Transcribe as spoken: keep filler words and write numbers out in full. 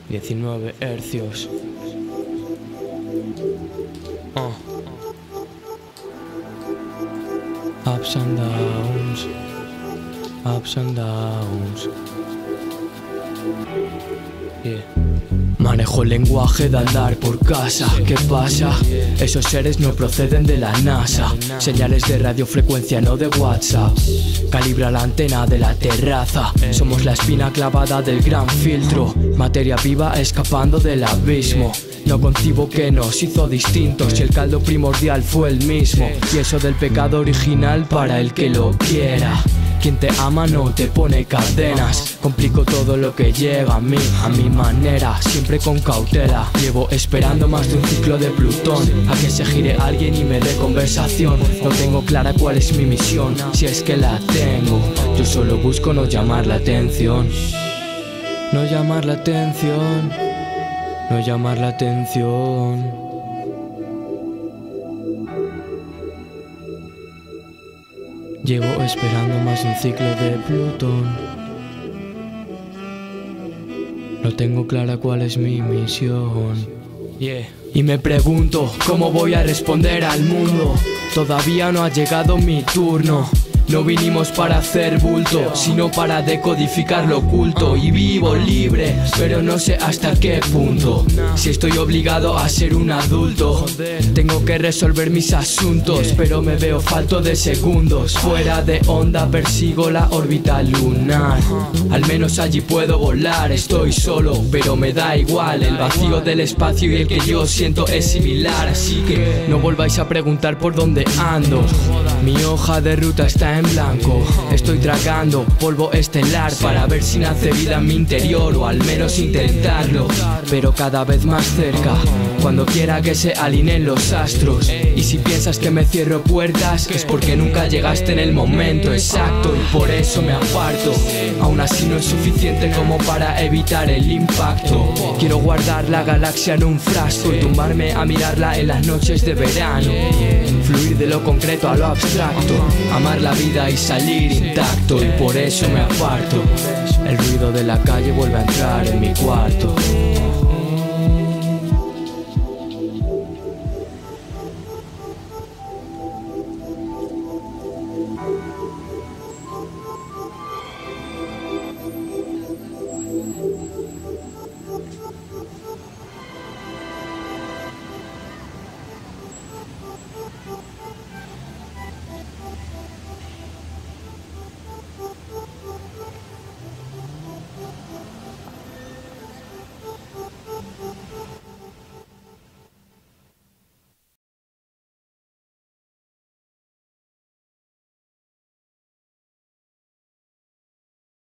diecinueve hercios. uh. Ups and downs, ups and downs. Yeah. Manejo el lenguaje de andar por casa. ¿Qué pasa? Esos seres no proceden de la NASA. Señales de radiofrecuencia, no de WhatsApp. Calibra la antena de la terraza. Somos la espina clavada del gran filtro. Materia viva escapando del abismo. No concibo que nos hizo distintos si el caldo primordial fue el mismo. Y eso del pecado original para el que lo quiera. Quien te ama no te pone cadenas. Complico todo lo que llega a mí, a mi manera, siempre con cautela. Llevo esperando más de un ciclo de Plutón a que se gire alguien y me dé conversación. No tengo clara cuál es mi misión, si es que la tengo. Yo solo busco no llamar la atención. No llamar la atención. No llamar la atención. Llevo esperando más de un ciclo de Plutón. No tengo clara cuál es mi misión. Yeah. Y me pregunto, ¿cómo voy a responder al mundo? Todavía no ha llegado mi turno. No vinimos para hacer bulto, sino para decodificar lo oculto. Y vivo libre, pero no sé hasta qué punto. Si estoy obligado a ser un adulto, tengo que resolver mis asuntos, pero me veo falto de segundos. Fuera de onda persigo la órbita lunar. Al menos allí puedo volar. Estoy solo, pero me da igual. El vacío del espacio y el que yo siento es similar. Así que no volváis a preguntar por dónde ando. Mi hoja de ruta está en blanco. Estoy tragando polvo estelar para ver si nace vida en mi interior, o al menos intentarlo, pero cada vez más cerca. Cuando quiera que se alineen los astros. Y si piensas que me cierro puertas, es porque nunca llegaste en el momento exacto, y por eso me aparto. Aún así no es suficiente como para evitar el impacto. Quiero guardar la galaxia en un frasco y tumbarme a mirarla en las noches de verano. Fluir de lo concreto a lo abstracto. Amar la vida y salir intacto, y por eso me aparto. El ruido de la calle vuelve a entrar en mi cuarto.